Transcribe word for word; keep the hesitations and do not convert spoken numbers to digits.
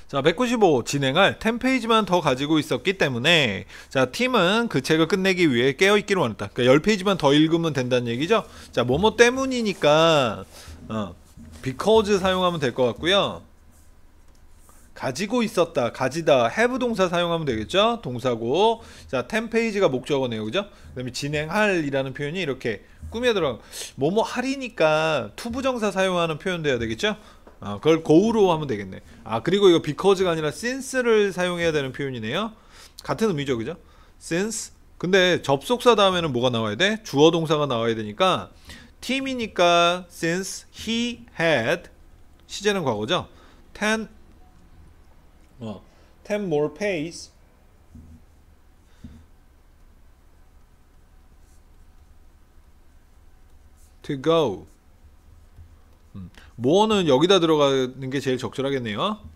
자, 백구십오 진행할 십 페이지만 더 가지고 있었기 때문에 자, 팀은 그 책을 끝내기 위해 깨어있기를 원했다. 그러니까 십 페이지만 더 읽으면 된다는 얘기죠. 자, 뭐뭐 때문이니까 어, because 사용하면 될 것 같고요. 가지고 있었다, 가지다, have 동사 사용하면 되겠죠. 동사고. 자, 십 페이지가 목적어네요, 그죠? 그 다음에 진행할 이라는 표현이 이렇게 꾸며 들어가. 뭐뭐 할이니까 투부정사 사용하는 표현 돼야 되겠죠. 아, 그걸 고우로 하면 되겠네. 아, 그리고 이거 because가 아니라 since를 사용해야 되는 표현이네요. 같은 의미죠, 그죠? since. 근데 접속사 다음에는 뭐가 나와야 돼? 주어 동사가 나와야 되니까 팀이니까 since he had, 시제는 과거죠. ten 어, ten more pays to go. 음, more는 여기다 들어가는 게 제일 적절하겠네요.